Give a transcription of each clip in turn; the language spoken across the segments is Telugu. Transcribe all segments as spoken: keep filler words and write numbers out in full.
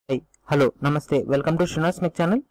Hey, hello, namaste. Welcome to SRINIVAS Mech channel.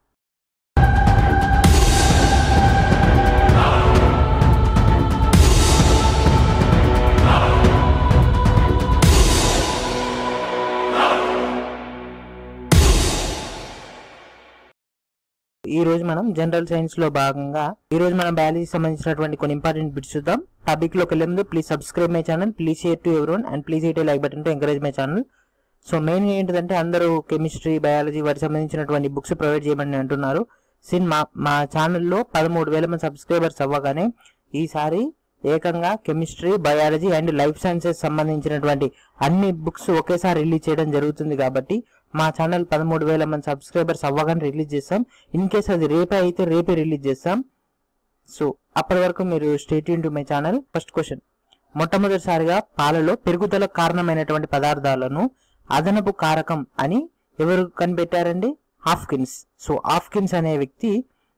ఈ రోజు మనం జనరల్ సైన్స్ లో భాగంగా ఈ రోజు మనం బయాలజీ సంబంధించినటువంటి కొన్ని ఇంపార్టెంట్ బిట్స్ చూద్దాం. టాపిక్ లోకి వెళ్ళే ముందు please subscribe my channel, please share to everyone and please hit like button to encourage my channel. So main ఏంటంటే అందరూ కెమిస్ట్రీ, బయాలజీ వాటికి సంబంధించినటువంటి బుక్స్ ప్రొవైడ్ చేయమని అంటున్నారు. సిన్ మా మా ఛానల్లో పదమూడు వేల మంది సబ్స్క్రైబర్స్ అవ్వగానే ఈసారి ఏకంగా chemistry, biology and life sciences సంబంధించినటువంటి అన్ని బుక్స్ ఒకేసారి రిలీజ్ చేయడం జరుగుతుంది. కాబట్టి మా ఛానల్ పదమూడు వేల మంది సబ్స్క్రైబర్స్ అవ్వగానే రిలీజ్ చేస్తాం. ఇన్ కేస్ అది రేపే అయితే రేపే రిలీజ్ చేస్తాం. సో అప్పటి వరకు మీరు stay tune to my channel. First question, మొట్టమొదటిసారిగా పాలలో పెరుగుదలకు కారణమైనటువంటి పదార్థాలను అదనపు కారకం అని ఎవరు కనిపెట్టారండి? హాప్కిన్స్. సో హాప్కిన్స్ అనే వ్యక్తి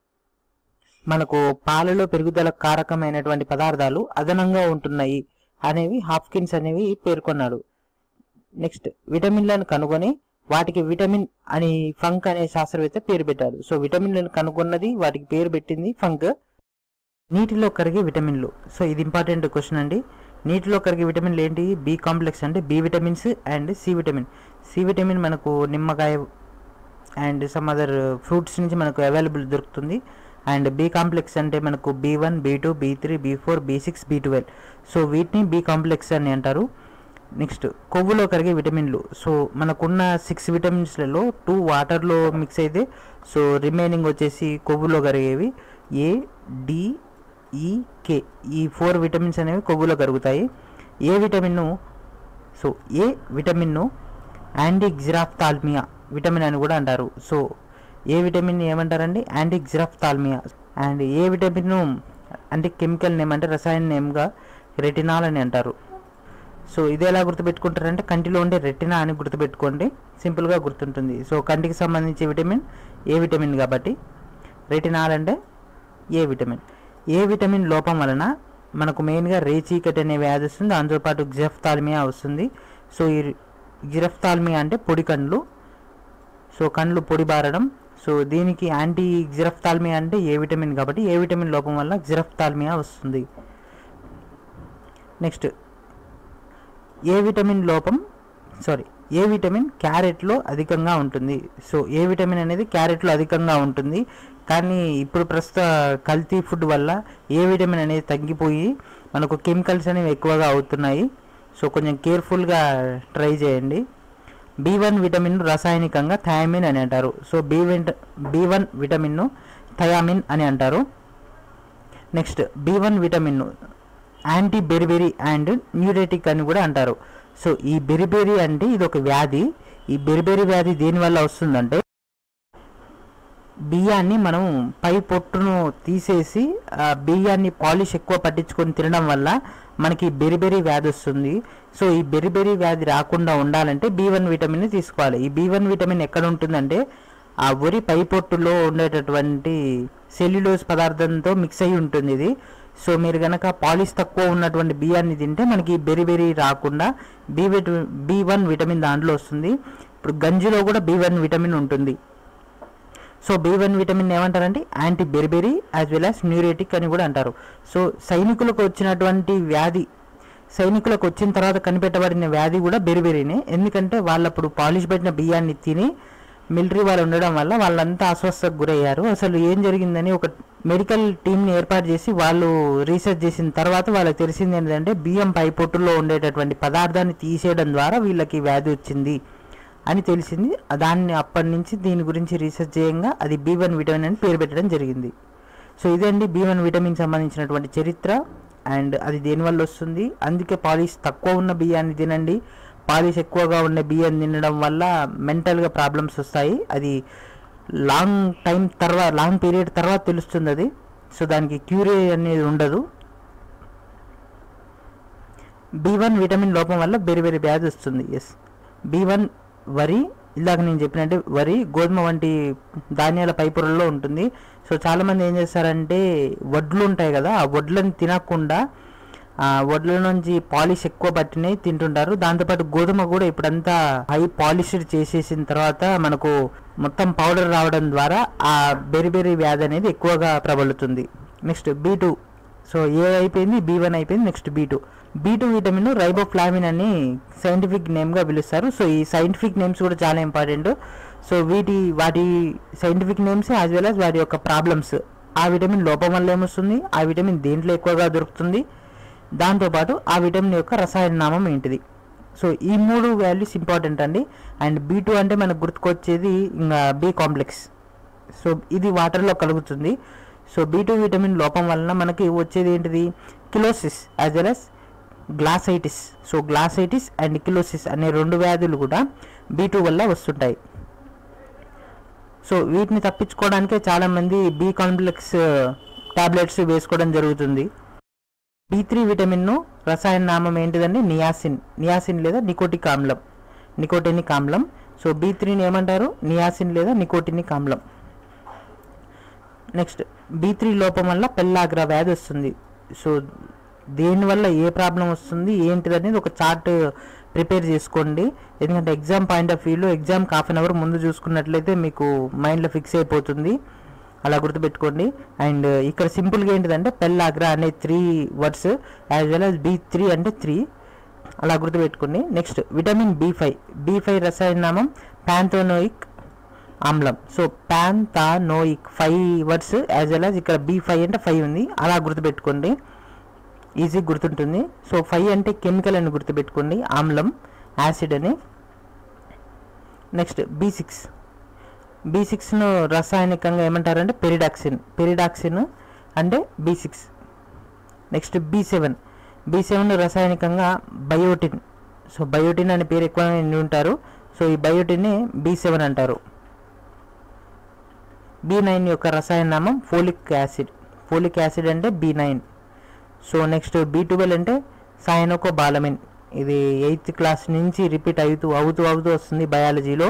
మనకు పాలలో పెరుగుదలకు కారకమైనటువంటి పదార్థాలు అదనంగా ఉంటున్నాయి అనేవి హాప్కిన్స్ అనేవి పేర్కొన్నాడు. నెక్స్ట్, విటమిన్లను కనుగొని వాటికి విటమిన్ అని ఫంక్ అనే శాస్త్రవేత్త పేరు పెట్టాడు. సో విటమిన్లను కనుగొన్నది, వాటికి పేరు పెట్టింది ఫంక్. నీటిలో కరిగే విటమిన్లు. సో ఇది ఇంపార్టెంట్ క్వశ్చన్ అండి. నీటిలో కరిగే విటమిన్లు ఏంటి? బి కాంప్లెక్స్ అంటే B vitamins and C vitamin. C vitamin మనకు నిమ్మకాయ అండ్ సమ్ అదర్ ఫ్రూట్స్ నుంచి మనకు అవైలబుల్ దొరుకుతుంది. అండ్ బి కాంప్లెక్స్ అంటే మనకు B one, B two, B three, B four, B six, B twelve. So వీటిని బి కాంప్లెక్స్ అని అంటారు. నెక్స్ట్, కొవ్వులో కరిగే విటమిన్లు. సో మనకున్న సిక్స్ విటమిన్స్లలో టూ వాటర్లో మిక్స్ అయితే సో రిమైనింగ్ వచ్చేసి కొవ్వులో కరిగేవి ఏ, డి, ఈ, కే. ఈ ఫోర్ విటమిన్స్ అనేవి కొవ్వులో కరుగుతాయి. ఏ విటమిన్ను సో ఏ విటమిన్ను యాంటీజిరాఫ్థాల్మియా విటమిన్ అని కూడా అంటారు. సో ఏ విటమిన్ ఏమంటారండి? యాంటీజిరాఫ్థాల్మియా. అండ్ ఏ విటమిన్ అంటే కెమికల్ నేమ్ అంటే రసాయన నేమ్గా రెటినాల్ అని అంటారు. సో ఇది ఎలా గుర్తుపెట్టుకుంటారంటే కంటిలో ఉండే రెటినా అని గుర్తుపెట్టుకోండి, సింపుల్గా గుర్తుంటుంది. సో కంటికి సంబంధించి విటమిన్ ఏ విటమిన్ కాబట్టి రెటినాల్ అంటే ఏ విటమిన్. ఏ విటమిన్ లోపం వలన మనకు మెయిన్గా రేచీకటి అనే వ్యాధి వస్తుంది, దాంతోపాటు జిరాఫ్థాల్మియా వస్తుంది. సో ఈ జిరాఫ్థాల్మియా అంటే పొడి కండ్లు, సో కండ్లు పొడి బారడం. సో దీనికి యాంటీ జిరాఫ్థాల్మియా అంటే ఏ విటమిన్ కాబట్టి ఏ విటమిన్ లోపం వల్ల జిరాఫ్థాల్మియా వస్తుంది. నెక్స్ట్, ఏ విటమిన్ లోపం సారీ ఏ విటమిన్ క్యారెట్లో అధికంగా ఉంటుంది. సో ఏ విటమిన్ అనేది క్యారెట్లో అధికంగా ఉంటుంది, కానీ ఇప్పుడు ప్రస్తుత కల్తీ ఫుడ్ వల్ల ఏ విటమిన్ అనేది తగ్గిపోయి మనకు కెమికల్స్ అనేవి ఎక్కువగా అవుతున్నాయి. సో కొంచెం కేర్ఫుల్గా ట్రై చేయండి. బి వన్ విటమిన్ రాసాయనికంగా థయామిన్ అని అంటారు. So B vita B one విటమిన్ను థయామిన్ అని అంటారు. నెక్స్ట్, బి వన్ విటమిన్ను యాంటీ బెరిబెరీ అండ్ న్యూరేటిక్ అని కూడా అంటారు. సో ఈ బెరిబెరీ అంటే ఇది ఒక వ్యాధి. ఈ బెరిబెరీ వ్యాధి దేనివల్ల వస్తుందంటే బియ్యాన్ని మనం పై పొట్టును తీసేసి ఆ బియ్యాన్ని పాలిష్ ఎక్కువ పట్టించుకొని తినడం వల్ల మనకి బెరిబెరీ వ్యాధి వస్తుంది. సో ఈ బెరిబెరీ వ్యాధి రాకుండా ఉండాలంటే బి వన్ విటమిన్ తీసుకోవాలి. ఈ బి వన్ విటమిన్ ఎక్కడ ఉంటుందంటే ఆ వరి పై పొట్టులో ఉండేటటువంటి సెల్యులోజ్ పదార్థంతో మిక్స్ అయి ఉంటుంది ఇది. సో మీరు కనుక పాలిష్ తక్కువ ఉన్నటువంటి బియ్యాన్ని తింటే మనకి బెరిబెరీ రాకుండా B vitamin B one vitamin దాంట్లో వస్తుంది. ఇప్పుడు గంజిలో కూడా బి వన్ విటమిన్ ఉంటుంది. సో బి వన్ విటమిన్ ఏమంటారంటే anti beriberi as well as neuritic అని కూడా అంటారు. సో సైనికులకు వచ్చినటువంటి వ్యాధి సైనికులకు వచ్చిన తర్వాత కనిపెట్టబడిన వ్యాధి కూడా బెరిబెరీనే. ఎందుకంటే వాళ్ళప్పుడు పాలిష్ పెట్టిన బియ్యాన్ని తిని మిలిటరీ వాళ్ళు ఉండడం వల్ల వాళ్ళంతా అస్వస్థకు గురయ్యారు. అసలు ఏం జరిగిందని ఒక మెడికల్ టీంని ఏర్పాటు చేసి వాళ్ళు రీసెర్చ్ చేసిన తర్వాత వాళ్ళకి తెలిసింది ఏంటంటే బియ్యం పై పొట్టులో ఉండేటటువంటి పదార్థాన్ని తీసేయడం ద్వారా వీళ్ళకి వ్యాధి వచ్చింది అని తెలిసింది. దాన్ని అప్పటి నుంచి దీని గురించి రీసెర్చ్ చేయంగా అది బి వన్ విటమిన్ అని పేరు పెట్టడం జరిగింది. సో ఇదండి బి వన్ విటమిన్ సంబంధించినటువంటి చరిత్ర. అండ్ అది దేనివల్ల వస్తుంది, అందుకే పాలిష్ తక్కువ ఉన్న బియ్యాన్ని తినండి. పాలిష్ ఎక్కువగా ఉన్న బియ్యం తినడం వల్ల మెంటల్గా ప్రాబ్లమ్స్ వస్తాయి. అది లాంగ్ టైం తర్వాత లాంగ్ పీరియడ్ తర్వాత తెలుస్తుంది అది. సో దానికి క్యూరే అనేది ఉండదు. బి వన్ విటమిన్ లోపం వల్ల బెరి బెరి వ్యాధి వస్తుంది. ఎస్, బి వన్ వరి, ఇలాగ నేను చెప్పినట్టే వరి, గోధుమ వంటి ధాన్యాల పైపొరల్లో ఉంటుంది. సో చాలామంది ఏం చేస్తారంటే వడ్లు ఉంటాయి కదా, ఆ వడ్లను తినకుండా వడ్ల నుంచి పాలిష్ ఎక్కువ పట్టినవి తింటుంటారు. దాంతోపాటు గోధుమ కూడా ఇప్పుడంతా హై పాలిష్డ్ చేసేసిన తర్వాత మనకు మొత్తం పౌడర్ రావడం ద్వారా ఆ బెరిబెరి వ్యాధి అనేది ఎక్కువగా ప్రబలుతుంది. Next B two. So A అయిపోయింది, బీ వన్ అయిపోయింది. Next B two. B two vitamin riboflavin అని సైంటిఫిక్ నేమ్గా పిలుస్తారు. సో ఈ సైంటిఫిక్ నేమ్స్ కూడా చాలా ఇంపార్టెంట్. సో వీటి వాటి scientific names as well as వాటి యొక్క ప్రాబ్లమ్స్, ఆ విటమిన్ లోపం వల్ల ఏమొస్తుంది, ఆ విటమిన్ దేంట్లో ఎక్కువగా దొరుకుతుంది, దాంతోపాటు ఆ విటమిన్ యొక్క రసాయన నామం ఏంటిది. సో ఈ మూడు వాల్యూస్ ఇంపార్టెంట్ అండి. అండ్ బీ టూ అంటే మనకు గుర్తుకొచ్చేది ఇంకా బి కాంప్లెక్స్. సో ఇది వాటర్లో కలుగుతుంది. సో బీ టూ విటమిన్ లోపం వలన మనకి వచ్చేది ఏంటిది, cheilosis as well as glossitis. So glossitis and cheilosis అనే రెండు వ్యాధులు కూడా బీ టూ వల్ల వస్తుంటాయి. సో వీటిని తప్పించుకోవడానికే చాలామంది బి కాంప్లెక్స్ టాబ్లెట్స్ వేసుకోవడం జరుగుతుంది. బీ త్రీ విటమిన్ను రసాయన నామం ఏంటిదండి, నియాసిన్. నియాసిన్ లేదా నికోటిక్ ఆమ్లం, నికోటినిక్ ఆమ్లం. సో బీ త్రీని ఏమంటారు, నియాసిన్ లేదా నికోటినిక్ ఆమ్లం. నెక్స్ట్ బీ త్రీ లోపం వల్ల పెల్లాగ్రా వ్యాధి వస్తుంది. సో దేనివల్ల ఏ ప్రాబ్లం వస్తుంది ఏంటిది అనేది ఒక చార్ట్ ప్రిపేర్ చేసుకోండి. ఎందుకంటే ఎగ్జామ్ పాయింట్ ఆఫ్ వ్యూలో ఎగ్జామ్కి హాఫ్ అన్ అవర్ ముందు చూసుకున్నట్లయితే మీకు మైండ్లో ఫిక్స్ అయిపోతుంది. అలా గుర్తుపెట్టుకోండి. అండ్ ఇక్కడ సింపుల్గా ఏంటిదంటే పెల్లాగ్రా అనే three words as well as B three అంటే త్రీ, అలా గుర్తుపెట్టుకోండి. Next vitamin B five. B five రసాయన నామం ప్యాంథోనోయిక్ ఆమ్లం. So pantothenic five words as well as ఇక్కడ బీ ఫైవ్ అంటే ఫైవ్ ఉంది, అలా గుర్తుపెట్టుకోండి, ఈజీ గుర్తుంటుంది. సో ఫైవ్ అంటే కెమికల్ అని గుర్తుపెట్టుకోండి, ఆమ్లం, యాసిడ్ అని. Next B six. బీ సిక్స్ను రసాయనికంగా ఏమంటారంటే పెరిడాక్సిన్. పెరిడాక్సిన్ అంటే B six. Next B seven. B seven రసాయనికంగా బయోటిన్. సో బయోటిన్ అనే పేరు ఎక్కువ విని ఉంటారు. సో ఈ బయోటిన్ని బీ సెవెన్ అంటారు. బీ నైన్ యొక్క రసాయన నామం ఫోలిక్ యాసిడ్. ఫోలిక్ యాసిడ్ అంటే B nine. So next B twelve అంటే సైనోకోబాలమిన్. ఇది ఎయిత్ క్లాస్ నుంచి రిపీట్ అవుతూ అవుతూ అవుతూ వస్తుంది బయాలజీలో.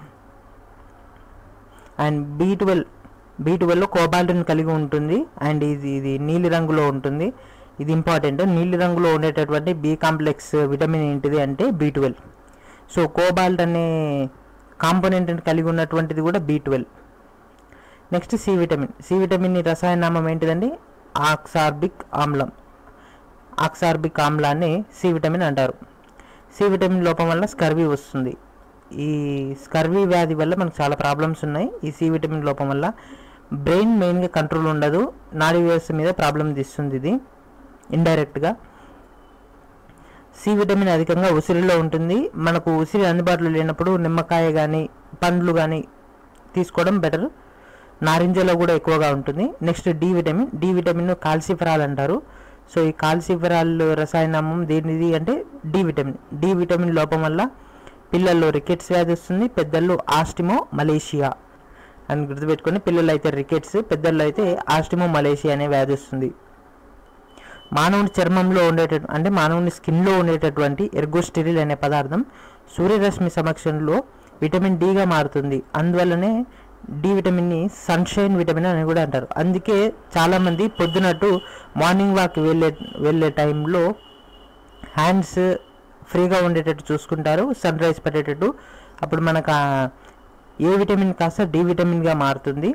అండ్ బీ ట్వెల్వ్ బీ ట్వెల్వ్లో కోబాల్ట్ని కలిగి ఉంటుంది. అండ్ ఇది ఇది నీలి రంగులో ఉంటుంది. ఇది ఇంపార్టెంట్. నీలి రంగులో ఉండేటటువంటి బి కాంప్లెక్స్ విటమిన్ ఏంటిది అంటే బీ ట్వెల్వ్. సో కోబాల్ట్ అనే కాంపోనెంట్ని కలిగి ఉన్నటువంటిది కూడా B twelve. Next C vitamin. C vitamin రసాయన నామం ఏంటిదండి, ఆక్సార్బిక్ ఆమ్లం. ఆక్సార్బిక్ ఆమ్లాన్ని సి విటమిన్ అంటారు. సి విటమిన్ లోపం వల్ల స్కర్వీ వస్తుంది. ఈ స్కర్వీ వ్యాధి వల్ల మనకు చాలా ప్రాబ్లమ్స్ ఉన్నాయి. ఈ సి విటమిన్ లోపం వల్ల బ్రెయిన్ మెయిన్గా కంట్రోల్ ఉండదు, నాడీ వ్యవస్థ మీద ప్రాబ్లం తీస్తుంది ఇది ఇండైరెక్ట్గా. సి విటమిన్ అధికంగా ఉసిరిలో ఉంటుంది. మనకు ఉసిరి అందుబాటులో లేనప్పుడు నిమ్మకాయ కానీ పండ్లు కానీ తీసుకోవడం బెటర్. నారింజలో కూడా ఎక్కువగా ఉంటుంది. Next D vitamin. D vitamin calciferol అంటారు. సో ఈ కాల్సిఫెరాల్ రసాయనామం దేనిది అంటే డి విటమిన్. డి విటమిన్ లోపం వల్ల పిల్లల్లో రికెట్స్ వ్యాధి వస్తుంది, పెద్దల్లో ఆస్టిమో మలేషియా అని గుర్తుపెట్టుకొని. పిల్లలు అయితే రికెట్స్, పెద్దల్లో అయితే ఆస్టిమో మలేషియా అనే వ్యాధి వస్తుంది. మానవుని చర్మంలో ఉండేట అంటే మానవుని స్కిన్లో ఉండేటటువంటి ఎర్గోస్టెరిల్ అనే పదార్థం సూర్యరశ్మి సమక్షంలో విటమిన్ డిగా మారుతుంది. అందువల్లనే డి విటమిన్ని సన్షైన్ విటమిన్ అని కూడా అంటారు. అందుకే చాలామంది పొద్దునట్టు మార్నింగ్ వాక్ వెళ్ళే వెళ్ళే టైంలో హ్యాండ్స్ ఫ్రీగా ఉండేటట్టు చూసుకుంటారు, సన్ రైజ్ పడేటట్టు. అప్పుడు మనకు ఏ విటమిన్ కాస్త డి విటమిన్గా మారుతుంది.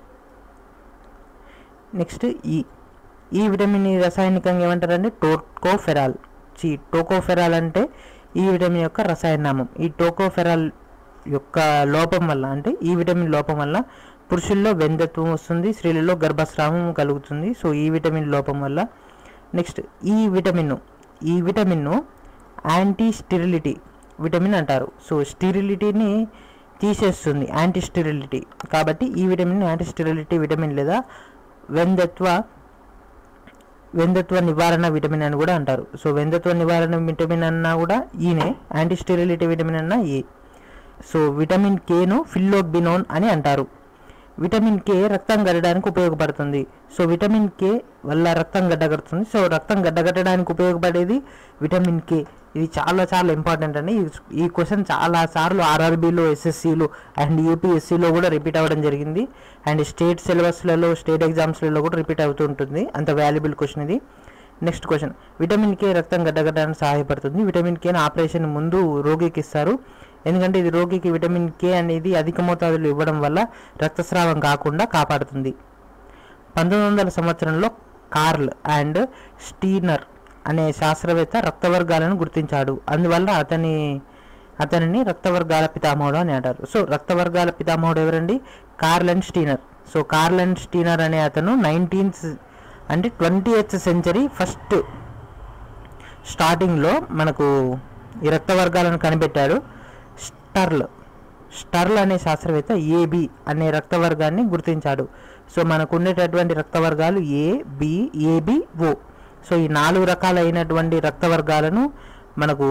నెక్స్ట్ ఈ ఈ విటమిన్ రసాయనికంగా ఏమంటారంటే టోకోఫెరాల్. చి టోకోఫెరాల్ అంటే ఈ విటమిన్ యొక్క రసాయన నామం. ఈ టోకోఫెరాల్ యొక్క లోపం వల్ల అంటే ఈ విటమిన్ లోపం వల్ల పురుషుల్లో వెందత్వం వస్తుంది, స్త్రీలలో గర్భస్రావం కలుగుతుంది. సో ఈ విటమిన్ లోపం వల్ల. నెక్స్ట్ ఈ విటమిన్ ఈ విటమిన్ను యాంటీ స్టెరిలిటీ విటమిన్ అంటారు. సో స్టెరిలిటీని తీసేస్తుంది, యాంటీ స్టెరిలిటీ. కాబట్టి ఈ విటమిన్ యాంటీ స్టెరిలిటీ విటమిన్ లేదా వెందత్వ వెందత్వ నివారణ విటమిన్ అని కూడా అంటారు. సో వెందత్వ నివారణ విటమిన్ అన్నా కూడా ఈయనే, యాంటీ స్టెరిలిటీ విటమిన్ అన్నా ఈ. సో విటమిన్ కేను ఫిల్లోగ్బినోన్ అని అంటారు. విటమిన్ కే రక్తం గడ్డడానికి ఉపయోగపడుతుంది. సో విటమిన్ కే వల్ల రక్తం గడ్డగడుతుంది. సో రక్తం గడ్డగట్టడానికి ఉపయోగపడేది విటమిన్ కే. ఇది చాలా చాలా ఇంపార్టెంట్ అండి. ఈ క్వశ్చన్ చాలా సార్లు ఆర్ఆర్బీలో, ఎస్ఎస్సిలో అండ్ యూపీఎస్సీలో కూడా రిపీట్ అవ్వడం జరిగింది. అండ్ స్టేట్ సిలబస్లలో, స్టేట్ ఎగ్జామ్స్లలో కూడా రిపీట్ అవుతూ ఉంటుంది. అంత వాల్యుబుల్ క్వశ్చన్ ఇది. నెక్స్ట్ క్వశ్చన్, విటమిన్ కే రక్తం గడ్డగట్టడానికి సహాయపడుతుంది. విటమిన్ కేని ఆపరేషన్ ముందు రోగికి ఇస్తారు, ఎందుకంటే ఇది రోగికి విటమిన్ కే అనేది అధిక మోతాదులో ఇవ్వడం వల్ల రక్తస్రావం కాకుండా కాపాడుతుంది. పంతొమ్మిది వందల సంవత్సరంలో కార్ల్ అండ్ స్టీనర్ అనే శాస్త్రవేత్త రక్తవర్గాలను గుర్తించాడు, అందువల్ల అతని అతనిని రక్తవర్గాల పితామహుడు అని అంటారు. సో రక్తవర్గాల పితామహుడు ఎవరండి? Karl Landsteiner. So Karl Landsteiner అనే అతను నైన్టీన్త్ అంటే ట్వంటీ ఎయిత్ సెంచరీ ఫస్ట్ స్టార్టింగ్లో మనకు ఈ రక్తవర్గాలను కనిపెట్టాడు. స్టర్ల్ స్టర్ల్ అనే శాస్త్రవేత్త ఏబి అనే రక్తవర్గాన్ని గుర్తించాడు. సో మనకు ఉండేటటువంటి రక్తవర్గాలు A, B, AB, O. So ఈ నాలుగు రకాలైనటువంటి రక్తవర్గాలను మనకు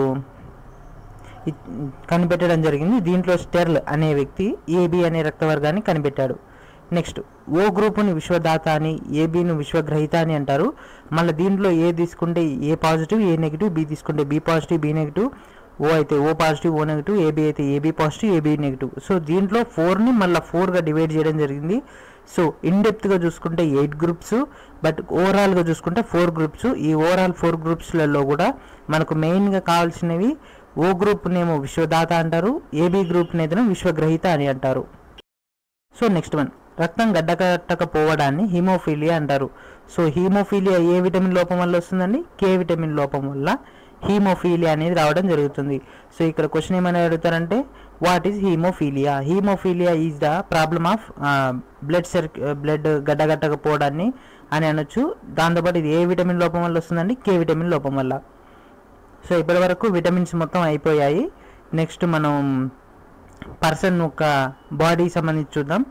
కనిపెట్టడం జరిగింది. దీంట్లో స్టెర్ల్ అనే వ్యక్తి ఏబి అనే రక్తవర్గాన్ని కనిపెట్టాడు. నెక్స్ట్, ఓ గ్రూపుని విశ్వదాత అని, ఏబిను విశ్వగ్రహీత అని అంటారు. మళ్ళీ దీంట్లో ఏ తీసుకుంటే A positive, A negative, B తీసుకుంటే B positive, B negative, O అయితే O positive, O negative, AB అయితే AB positive, AB negative. So దీంట్లో ఫోర్ని మళ్ళీ ఫోర్గా డివైడ్ చేయడం జరిగింది. సో ఇన్ డెప్త్గా చూసుకుంటే ఎయిట్ గ్రూప్స్, బట్ ఓవరాల్గా చూసుకుంటే ఫోర్ గ్రూప్స్. ఈ ఓవరాల్ ఫోర్ గ్రూప్స్లలో కూడా మనకు మెయిన్గా కావాల్సినవి ఓ గ్రూప్నేమో విశ్వదాత అంటారు, ఏబి గ్రూప్నేమో విశ్వగ్రహీత అని అంటారు. సో నెక్స్ట్ వన్, రక్తం గడ్డకట్టకపోవడాన్ని హీమోఫీలియా అంటారు. సో హీమోఫీలియా ఏ విటమిన్ లోపం వల్ల వస్తుందండి? కే విటమిన్ లోపం వల్ల హీమోఫీలియా అనేది రావడం జరుగుతుంది. సో ఇక్కడ క్వశ్చన్ ఏమైనా అడుగుతారంటే what is haemophilia? Haemophilia is the problem of blood sir blood గడ్డగట్టకపోవడాన్ని అని అనొచ్చు. దాంతోపాటు ఇది ఏ విటమిన్ లోపం వల్ల వస్తుందండి? కే విటమిన్ లోపం వల్ల. సో ఇప్పటి వరకు విటమిన్స్ మొత్తం అయిపోయాయి. నెక్స్ట్ మనం పర్సన్ యొక్క బాడీ సంబంధించి చూద్దాం.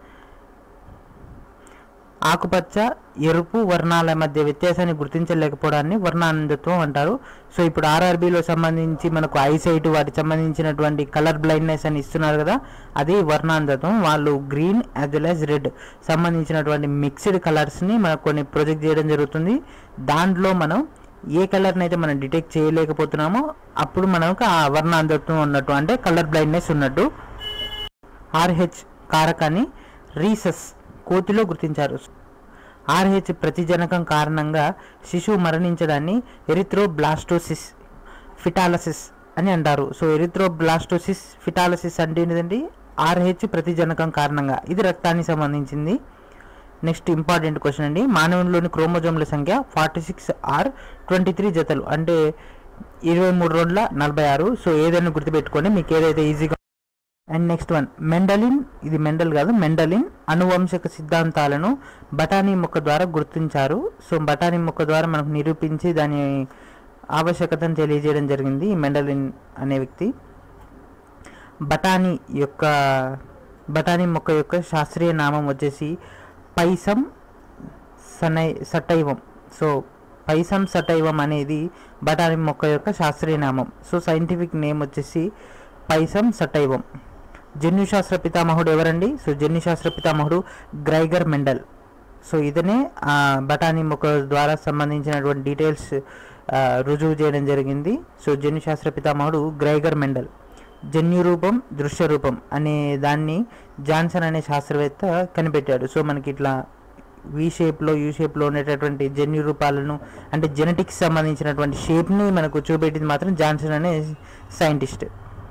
ఆకుపచ్చ, ఎరుపు వర్ణాల మధ్య వ్యత్యాసాన్ని గుర్తించలేకపోవడాన్ని వర్ణాంధత్వం అంటారు. సో ఇప్పుడు ఆర్ఆర్బీలో సంబంధించి మనకు ఐసైట్ వాటికి సంబంధించినటువంటి కలర్ బ్లైండ్నెస్ అని ఇస్తున్నారు కదా, అది వర్ణాంధత్వం. వాళ్ళు green as well as red సంబంధించినటువంటి మిక్స్డ్ కలర్స్ని మనకు కొన్ని ప్రొజెక్ట్ చేయడం జరుగుతుంది. దాంట్లో మనం ఏ కలర్ని అయితే మనం డిటెక్ట్ చేయలేకపోతున్నామో అప్పుడు మనకు ఆ వర్ణాంధత్వం ఉన్నట్టు, అంటే కలర్ బ్లైండ్నెస్ ఉన్నట్టు. ఆర్హెచ్ కారకాన్ని రీసస్ కోతిలో గుర్తించారు. ఆర్హెచ్ ప్రతిజనకం కారణంగా శిశువు మరణించడాన్ని ఎరిథ్రోబ్లాస్టోసిస్ ఫిటాలసిస్ అని అంటారు. సో ఎరిథ్రోబ్లాస్టోసిస్ ఫిటాలసిస్ అంటే ఏంటంటే ఆర్హెచ్ ప్రతిజనకం కారణంగా, ఇది రక్తానికి సంబంధించింది. నెక్స్ట్ ఇంపార్టెంట్ క్వశ్చన్ అండి, మానవునిలోని క్రోమోజోమ్ల సంఖ్య forty six or twenty three జతలు, అంటే ఇరవై మూడు రోజుల నలభై ఆరు. సో ఏదైనా గుర్తుపెట్టుకోండి మీకు ఏదైతే ఈజీగా. అండ్ నెక్స్ట్ వన్, మెండలిన్, ఇది మెండల్ కాదు, మెండలిన్ అనువంశక సిద్ధాంతాలను బఠానీ మొక్క ద్వారా గుర్తించారు. సో బఠానీ మొక్క ద్వారా మనకు నిరూపించి దాని ఆవశ్యకతను తెలియజేయడం జరిగింది ఈ మెండలిన్ అనే వ్యక్తి. బఠానీ యొక్క బఠానీ మొక్క యొక్క శాస్త్రీయ నామం వచ్చేసి పైసం సనై సటైవం. సో పైసం సటైవం అనేది బఠానీ మొక్క యొక్క శాస్త్రీయ నామం. సో సైంటిఫిక్ నేమ్ వచ్చేసి పైసం సటైవం. జన్యుశాస్త్ర పితామహుడు ఎవరండి? సో జన్యుశాస్త్ర పితామహుడు గ్రైగర్ మెండల్. సో ఇతనే బఠానీ మొక్క ద్వారా సంబంధించినటువంటి డీటెయిల్స్ రుజువు చేయడం జరిగింది. సో జన్యుశాస్త్ర పితామహుడు గ్రైగర్ మెండల్. జన్యు రూపం, దృశ్య రూపం అనే దాన్ని జాన్సన్ అనే శాస్త్రవేత్త కనిపెట్టాడు. సో మనకి ఇట్లా వి షేప్లో, యూ షేప్లో ఉండేటటువంటి జన్యు రూపాలను, అంటే జెనెటిక్స్ సంబంధించినటువంటి షేప్ని మనకు చూపెట్టింది మాత్రం జాన్సన్ అనే సైంటిస్ట్.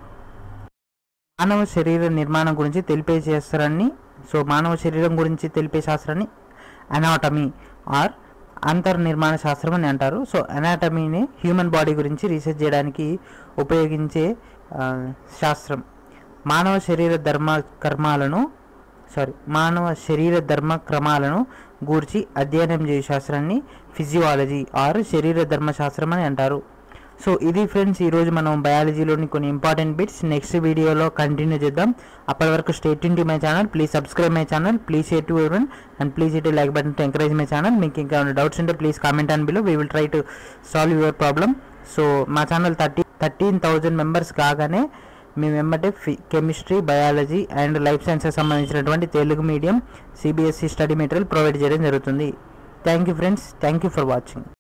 మానవ శరీర నిర్మాణం గురించి తెలిపే శాస్త్రాన్ని, సో మానవ శరీరం గురించి తెలిపే శాస్త్రాన్ని అనాటమీ ఆర్ అంతర్నిర్మాణ శాస్త్రం అని అంటారు. సో అనాటమీని హ్యూమన్ బాడీ గురించి రీసెర్చ్ చేయడానికి ఉపయోగించే శాస్త్రం. మానవ శరీర ధర్మ కర్మాలను సారీ మానవ శరీర ధర్మ క్రమాలను గూర్చి అధ్యయనం చేసే శాస్త్రాన్ని ఫిజియాలజీ ఆర్ శరీర ధర్మశాస్త్రం అని అంటారు. సో ఇది ఫ్రెండ్స్ ఈరోజు మనం బయాలజీలోని కొన్ని ఇంపార్టెంట్ బిట్స్ నెక్స్ట్ వీడియోలో కంటిన్యూ చేద్దాం. అప్పటి వరకు stay tune to my channel, please subscribe my channel, please share to everyone and please hit like button to encourage my channel. మీకు ఇంకా డౌట్స్ ఉంటే please comment and below, we will try to solve your problem. So మా channel thirty thirteen thousand members కాగానే మేము వెంబటే ఫి chemistry, biology and life sciences సంబంధించినటువంటి Telugu medium CBSE study material provide చేయడం జరుగుతుంది. Thank you friends, thank you for watching.